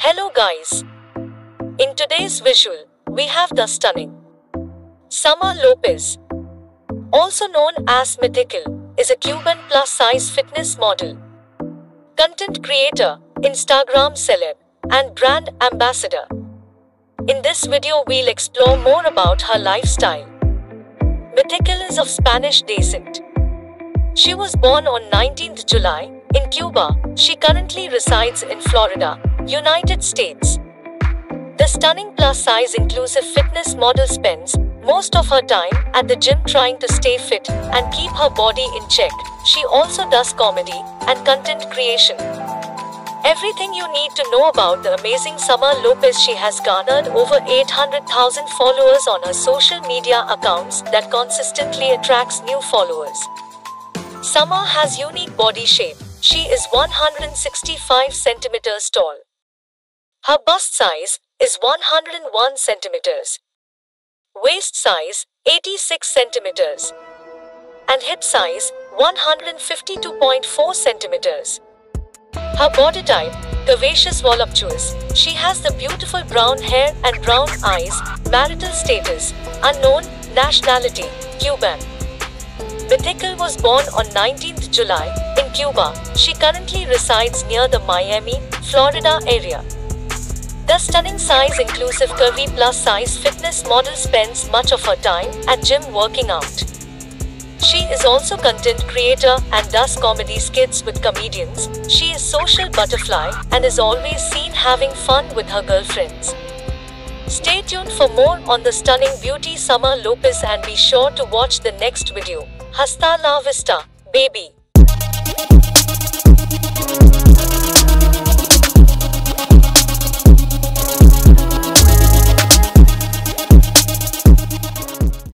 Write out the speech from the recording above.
Hello guys. In today's visual, we have the stunning Summer Lopez, also known as Mythical, is a Cuban plus-size fitness model, content creator, Instagram celeb, and brand ambassador. In this video we'll explore more about her lifestyle. Mythical is of Spanish descent. She was born on 19th July in Cuba. She currently resides in Florida, United States. The stunning plus-size inclusive fitness model spends most of her time at the gym trying to stay fit and keep her body in check. She also does comedy and content creation. Everything you need to know about the amazing Summer Lopez. She has garnered over 800,000 followers on her social media accounts that consistently attracts new followers. Summer has unique body shape. She is 165 centimeters tall. Her bust size is 101 centimeters. Waist size 86 centimeters. And hip size 152.4 centimeters. Her body type, curvaceous voluptuous. She has the beautiful brown hair and brown eyes. Marital status, unknown. Nationality, Cuban. Mythical was born on 19th July in Cuba. She currently resides near the Miami, Florida area. The stunning size inclusive curvy plus size fitness model spends much of her time at gym working out. She is also content creator and does comedy skits with comedians. She is social butterfly and is always seen having fun with her girlfriends. Stay tuned for more on the stunning beauty Summer Lopez and be sure to watch the next video. Hasta la vista, baby.